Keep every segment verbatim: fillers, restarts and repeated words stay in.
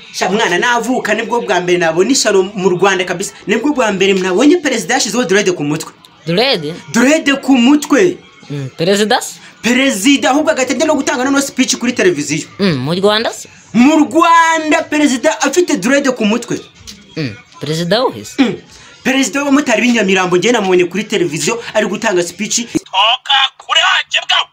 sha mwana navuka nibwo bwa mbere nabona isharo mu Rwanda kabisa nibwo bwa mbere mnabonye perezida yashizeho dread ku mutwe dread dread ku mutwe mm perezida perezida ahubwo agatende no gutanga no speech kuri televiziyo mm mu Rwanda mu Rwanda perezida afite dread ku mutwe mm perezida uhise mm. Perezida w'abamotari b'inyamirambo ngiye namubonye kuri televiziyo ari gutanga speech toka kuri haje bwa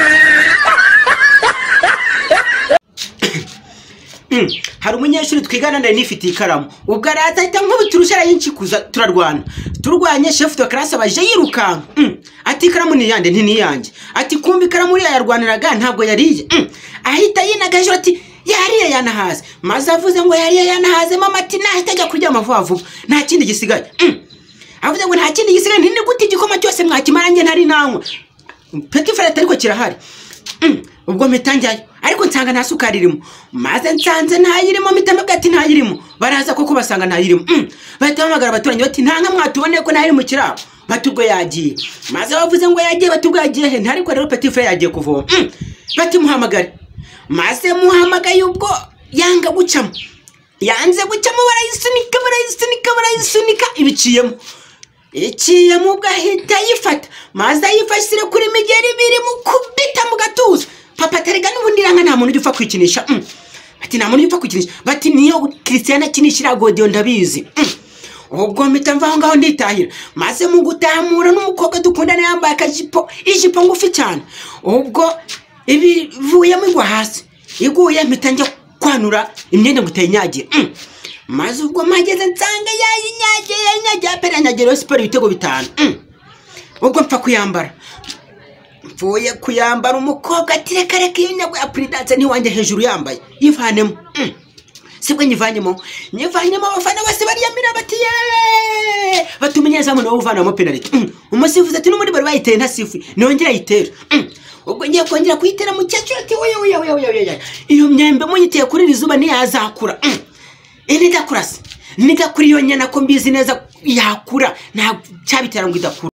hari umunyeshuri twigana ndari nifite ikaramu ubwo aratahita nk'ubuturusha yinchikuza turarwana turwanye chef de classe abaje yiruka ati ikaramu ni yande nti yanjye ati kumbi ikaramu uri yarwaniraga ntabwo yariye ahita yinagaje ati yariye yanahaze maze avuze ngo yariye yanahaze mama ati nahita kurya amavuvu nta kindi gisigaye avuze ngo nta kindi gisigaye nti gute igikoma cyose mwakimaranye ntari nankwa petit frère ariko kirahari ubwo mitangaye ariko nsanga nta sukari irimo maze nsanze ntayirimo mitamabwa ati ntayirimo baraza koko basanga ntayirimo batamagara abaturanye bati nta nka mwatuboneye ko ntayiri mu kirabo batubwo yagiye maze bavuze ngo yagiye batubwo yagiye he ntariko rero petit frère yagiye kuvoma bati muhamagare maze muhamagaye ubwo yanga gucamo yanze gucamo barayisunika barayisunika barayisunika ibiciyemo ikiyemo ubwo ahita yifata maze yifashire kuri migeri biri mu kubita mu gatuza papa terega n'ubundi ranga nta muntu ujya kwikinisha ati nta muntu ujya kwikinisha bati niyo Christiana kinishira godiyo ndabizi ubwo mpita mvaho ngaho nditahira maze mu gutamura n'umukobwa dukundana yambaye akajipo ijipo ngufi cyane ubwo ibi vuye mu igwa hasi iguye mpita njya kwanura imyenda guteye nyagiye maze ubwo mageze nsanga yayinyage yayinyage apera nyagero siporo ibitego bitanu ubwo mpfa kuyambara mvuye kuyambara umukobwa ati reka reka iyo nyagwe ya pridanse ni wanjye hejuru yambaye yivanemo sibwo nyivanyemo nyivanyemo abafana bose bariyamira bati ye batumenyeza muntu uvana mu penalty umusifuzi ati n'umuri bari bayiteye ntasifi nongera yitera ubwo ngiye kongera kuyitera mu cyacyo ati oya oya oya oya iyo myembe muyiteye kuri rizuba ni yazakura ene dakurase niga kuri yo nyana ko mbizi neza yakura nta cyabitera ngo idakura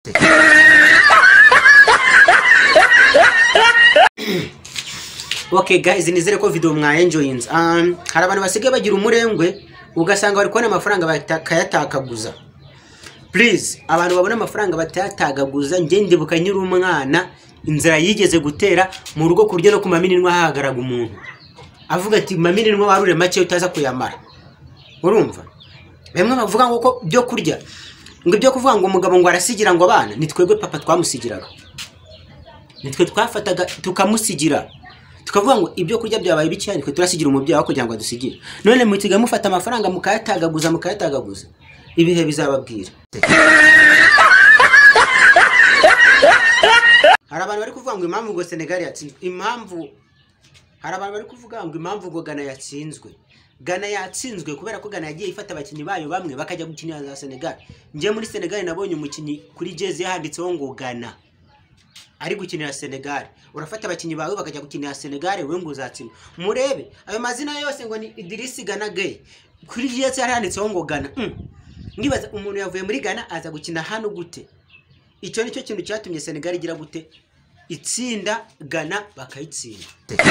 Okay guys, nizere ko video mwa enjoying. Um hari abantu basigaye bagira umurengwe ugasanga bari kubona amafaranga bakayatakaguza. Please, abantu babona amafaranga batayatagaguza nge ndibuka nyiri umwana inzira yigeze gutera mu rugo kuryo no kumaminirwa hahagaraga umuntu. Avuga ati maminirwa warure make utaza kuyamara. Urumva? Bemwe bavuga ngo ko byo kurya ngo byo kuvuga ngo umugabo ngo arasigira ngo abana nitwebwe papa twamusigiraga. Nitwe twafataga tukamusigira. Tukavuga ngo ibyo kurya byabaye bicanye twe turasigira umubyeyi kugira ngo adusigire. None mutiga mufata amafaranga mukayatagaguza mukayatagaguza. Ibihe bizababwira. Hari abantu bari kuvuga ngo impamvu ngo Senegal yatsinzwe. Impamvu hari abantu bari kuvuga ngo impamvu ngo Ghana yatsinzwe. Ghana yatsinzwe kubera ko Ghana yagiye ifata abakinyi bayo bamwe bakajya gukinira za Senegal. Nje muri Senegal nabonye umukinyi kuri jezi yahanditseho ngo Ghana. Ari gukinira Senegal. Urafata abakinyi bawe bakajya gukinira Senegal we ngo uzatsinda. Murebe ayo mazina yose ngo ni Idrisi Ghana Gay. Kuri jezi yahanditseho ngo Ghana. Mm. Ngibaza umuntu yavuye muri Ghana aza gukina hano gute? Icyo nicyo kintu cyatumye Senegal igira gute? Itsinda Ghana bakayitsinda.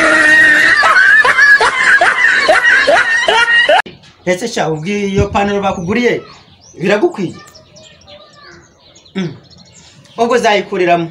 Ese sha ubwi iyo panelo bakuguriye biragukwiye? Mm. Ubwo zayikuriramo.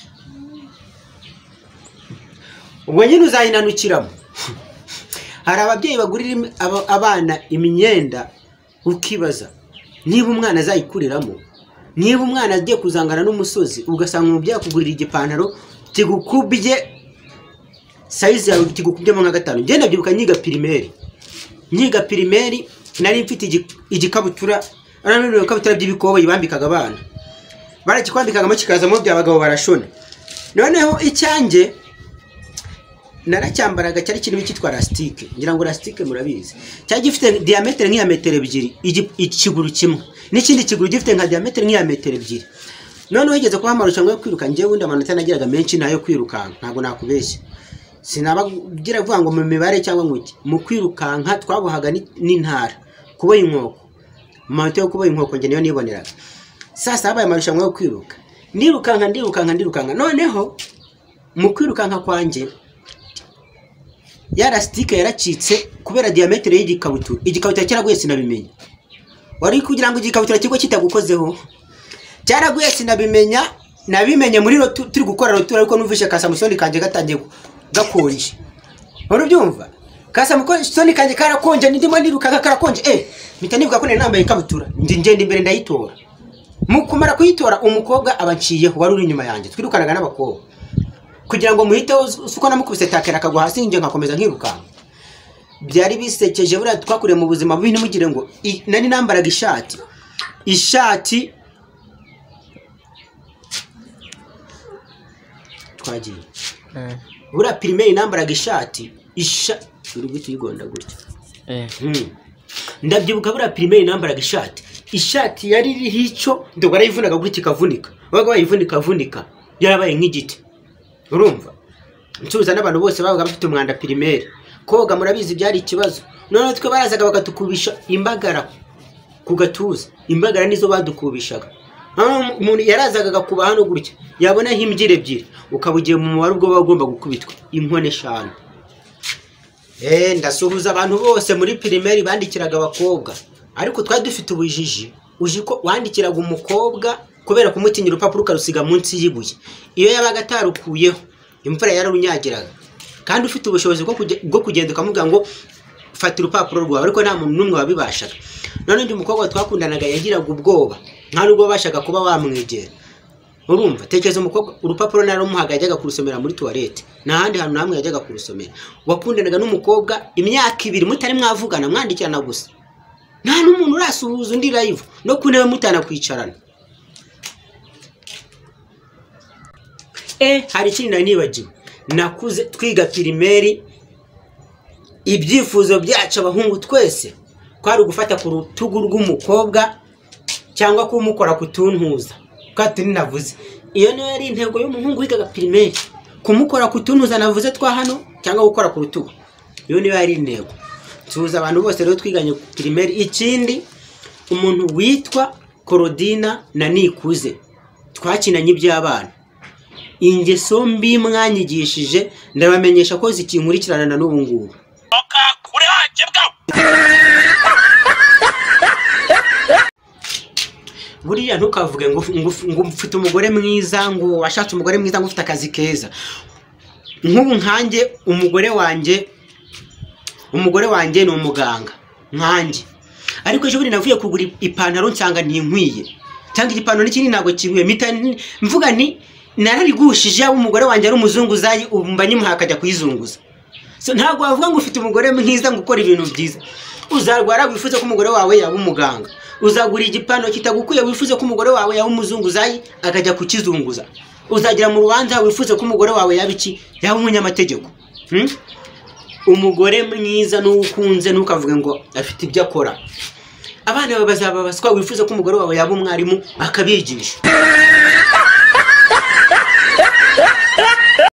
Ubwo nyine uzayinanukiramo. Hari ababyeyi bagurira abana imyenda ukibaza niba umwana azayikuriramo, niba umwana agiye kuzangana n'umusozi ugasanga umubyeyi akugurira igipantaro kigukubye size yawe kigukubyemo nka gatanu. Nge ndabyibuka nyiga primaire. Nyiga primaire nari mfite igikabutura arananiwe kabutura by'ibikobo yibambikaga abana. Barakikwambikaga kikazamo by'abagabo barashona. Noneho icyanjye naracyambaraga cyari kintu cyitwa elastique. Ngira ngo elastique murabizi. Cyari gifite diameter nk'iya metero ebyiri ikiguru kimwe. N'ikindi kiguru gifite nka diameter nk'iya metero ebyiri. None wigeze kuba amarushanwa yo kwiruka ngewe wundi amanota nagiraga menshi nayo kwirukanka ntago nakubeshye. Sinabagira vuga ngo mu mibare cyangwa nguki. Mu kwirukanka twabuhaga n'intara. Kuboya inkoko. Mante yo kuboya inkoko nge niyo niboneraga. Sasa habaye amarushanwa yo kwiruka. Ndirukanka ndirukanka ndirukanka. Noneho mu kwirukanka kwanje ya elastique yaracitse kubera diameter y'igikabutura. Igikabutura cyaraguye sinabimenya. Wari kugira ngo igikabutura kigo kitagukozeho. Cyaraguye sinabimenya, nabimenye muri rotu turi gukora rotu ariko numvishe kasamusoni kanje gatangiye gakonje. Wari ubyumva? Kasamusoni kanje karakonje ndimo niruka karakonje. Eh, mpita nivuga ko nari nambaye ikabutura. Ndi ngende imbere ndayitora. Mukumara kuyitora umukobwa abanciyeho wari uri inyuma yanjye. Twirukanaga n'abakobwa. Kugira ngo muhite uko namukubise takera akagwa hasi nje nkakomeza nkiruka. Byari bisekeje bura twakure mu buzima bubi ntimugire ngo nani nambaraga ishati. Ishati twagiye. Eh. Bura primaire nambaraga ishati. Isha uri gutuyigonda gutya. Eh. Hmm. Ndabyibuka bura primaire nambaraga ishati. Ishati yari iri hico ndo barayivunaga gutya ikavunika. Baga bayivunika vunika. Yarabaye nk'igiti. Urumva? Ncuruza n'abantu bose babaga bafite umwanda primaire. Koga murabizi byari ikibazo. None twe barazaga bakatukubisha imbagara ku gatuza. Imbagara nizo badukubishaga. Umuntu yarazaga gakuba hano gutya. Yabona himbyire ebyiri. Ukabugiye mu mubare ubwo bagomba gukubitwa. Inkone eshanu. Eh ndasuhuza abantu bose muri primaire bandikiraga abakobwa. Ariko twari dufite ubujiji. Ujiko wandikiraga umukobwa kubera kumutinyira urupapuro karusiga munsi yibuye. Iyo yabaga atarukuyeho imvura yararunyagiraga. Kandi ufite ubushobozi bwo kugenda ukamuga ngo fata urupapuro rwawe ariko nta muntu numwe wabibashaga. None ndi umukobwa twakundanaga yagiraga ubwoba nta nubwo bashaka kuba bamwegera. Urumva tekeza umukobwa urupapuro naro muhaga yajyaga kurusomera muri toilette. Nahandi hantu namwe yajyaga kurusomera. Wakundanaga n'umukobwa imyaka ibiri mutari mwavugana mwandikirana gusa. Nta n'umuntu urasuhuza undi live no kunewe mutana kwicarana. Eh hari ikindi nari nibagiwe. Nakuze twiga primaire ibyifuzo byacu abahungu twese kwari gufata ku rutugu rw'umukobwa cyangwa kumukora kutuntuza. Katuri navuze. Iyo niyo yari intego y'umuhungu wigaga primaire. Kumukora kutuntuza navuze twa hano cyangwa gukora ku rutugu. Iyo niyo yari intego. Tuza abantu bose rero twiganye primaire. Ikindi umuntu witwa Korodina na Nikuze twakinanye iby'abana. Ingeso mbi mwanyigishije ndabamenyesha ko zikinkurikirana na n'ubu ngubu. Oka kure waje bwa. Buriya ntukavuge ngo ngo mfite umugore mwiza ngo washatse umugore mwiza ngo ufite akazi keza. Nk'ubu nkanjye umugore wanje umugore wanje ni umuganga nkanjye. Ariko ejo buri navuye kugura ipantaro nsanga ntinkwiye. Cyangwa igipantaro n'ikindi ntago kinkwiye. Mita mvuga ni nararigushije umugore wanje ari umuzunguzayi ubumba nyimuha akajya kuyizunguza. So ntago wavuga ngo ufite umugore mwiza ngo ukora ibintu byiza. Uzarwara wifuze ko umugore wawe yaba umuganga. Uzagura igipano kitagukuye wifuze ko umugore wawe yaba umuzunguzayi akajya kukizunguza. Uzagira mu rubanza wifuze ko umugore wawe yaba iki yaba umunyamategeko. Hmm? Umugore mwiza n'ukunze nukavuga ngo afite ibyo akora. Abana bazaba baswa wifuze ko umugore wawe yaba umwarimu akabigisha.